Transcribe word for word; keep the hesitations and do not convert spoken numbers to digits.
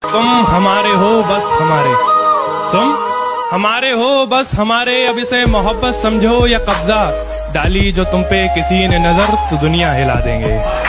तुम हमारे हो बस हमारे, तुम हमारे हो बस हमारे। अब इसे मोहब्बत समझो या कब्जा, डाली जो तुम पे किसी ने नजर तो दुनिया हिला देंगे।